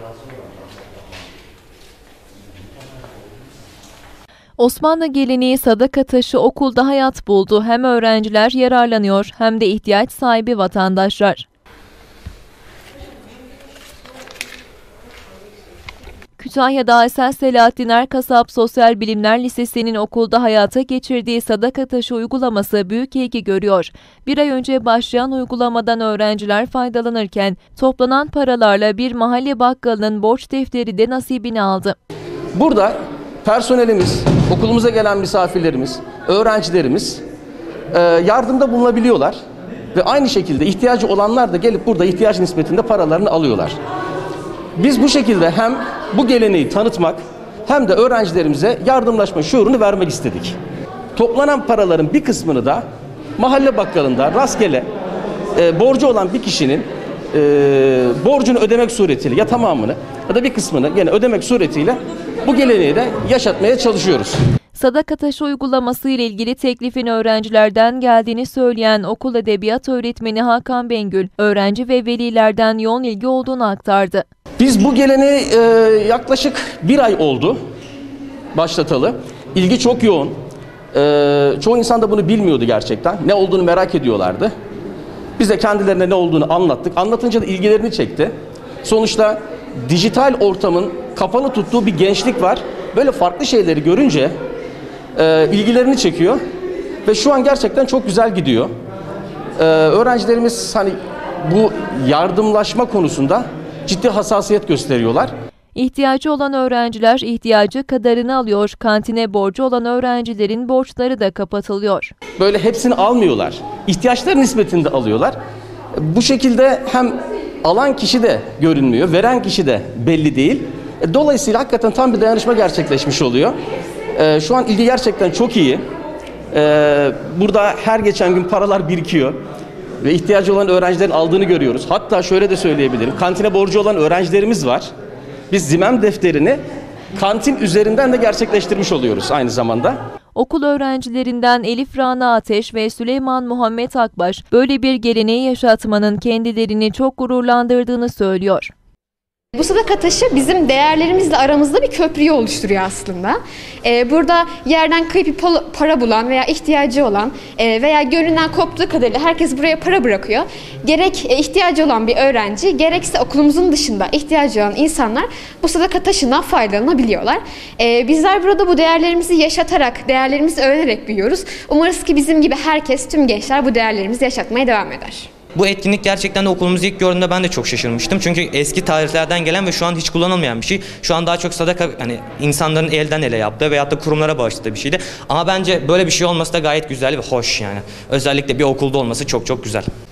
Osmanlı geleneği sadaka taşı okulda hayat buldu. Hem öğrenciler yararlanıyor hem de ihtiyaç sahibi vatandaşlar. Kütahya'da Esas Selahattin Erkasap Sosyal Bilimler Lisesi'nin okulda hayata geçirdiği sadaka taşı uygulaması büyük ilgi görüyor. Bir ay önce başlayan uygulamadan öğrenciler faydalanırken toplanan paralarla bir mahalle bakkalının borç defteri de nasibini aldı. Burada personelimiz, okulumuza gelen misafirlerimiz, öğrencilerimiz yardımda bulunabiliyorlar ve aynı şekilde ihtiyacı olanlar da gelip burada ihtiyaç nispetinde paralarını alıyorlar. Biz bu şekilde hem bu geleneği tanıtmak hem de öğrencilerimize yardımlaşma şuurunu vermek istedik. Toplanan paraların bir kısmını da mahalle bakkalında rastgele borcu olan bir kişinin borcunu ödemek suretiyle ya tamamını ya da bir kısmını yine ödemek suretiyle bu geleneği de yaşatmaya çalışıyoruz. Sadaka taşı uygulaması ile ilgili teklifin öğrencilerden geldiğini söyleyen okul edebiyat öğretmeni Hakan Bengül, öğrenci ve velilerden yoğun ilgi olduğunu aktardı. Biz bu geleneği yaklaşık bir ay oldu başlatalı. İlgi çok yoğun. Çoğu insan da bunu bilmiyordu gerçekten. Ne olduğunu merak ediyorlardı. Biz de kendilerine ne olduğunu anlattık. Anlatınca da ilgilerini çekti. Sonuçta dijital ortamın kapalı tuttuğu bir gençlik var. Böyle farklı şeyleri görünce ilgilerini çekiyor ve şu an gerçekten çok güzel gidiyor. Öğrencilerimiz hani bu yardımlaşma konusunda ciddi hassasiyet gösteriyorlar. İhtiyacı olan öğrenciler ihtiyacı kadarını alıyor. Kantine borcu olan öğrencilerin borçları da kapatılıyor. Böyle hepsini almıyorlar. İhtiyaçları nispetinde alıyorlar. Bu şekilde hem alan kişi de görünmüyor, veren kişi de belli değil. Dolayısıyla hakikaten tam bir dayanışma gerçekleşmiş oluyor. Şu an ilgi gerçekten çok iyi. Burada her geçen gün paralar birikiyor ve ihtiyacı olan öğrencilerin aldığını görüyoruz. Hatta şöyle de söyleyebilirim, kantine borcu olan öğrencilerimiz var. Biz zimem defterini kantin üzerinden de gerçekleştirmiş oluyoruz aynı zamanda. Okul öğrencilerinden Elif Rana Ateş ve Süleyman Muhammed Akbaş böyle bir geleneği yaşatmanın kendilerini çok gururlandırdığını söylüyor. Bu sadaka taşı bizim değerlerimizle aramızda bir köprüyü oluşturuyor aslında. Burada yerden kayıp bir para bulan veya ihtiyacı olan veya gönlünden koptuğu kadarıyla herkes buraya para bırakıyor. Gerek ihtiyacı olan bir öğrenci, gerekse okulumuzun dışında ihtiyacı olan insanlar bu sadaka taşından faydalanabiliyorlar. Bizler burada bu değerlerimizi yaşatarak, değerlerimizi öğrenerek büyüyoruz. Umarız ki bizim gibi herkes, tüm gençler bu değerlerimizi yaşatmaya devam eder. Bu etkinlik gerçekten de okulumuzu ilk gördüğümde ben de çok şaşırmıştım. Çünkü eski tarihlerden gelen ve şu an hiç kullanılmayan bir şey. Şu an daha çok sadaka hani insanların elden ele yaptığı veyahut da kurumlara bağışladığı bir şeydi. Ama bence böyle bir şey olması da gayet güzel ve hoş yani. Özellikle bir okulda olması çok çok güzel.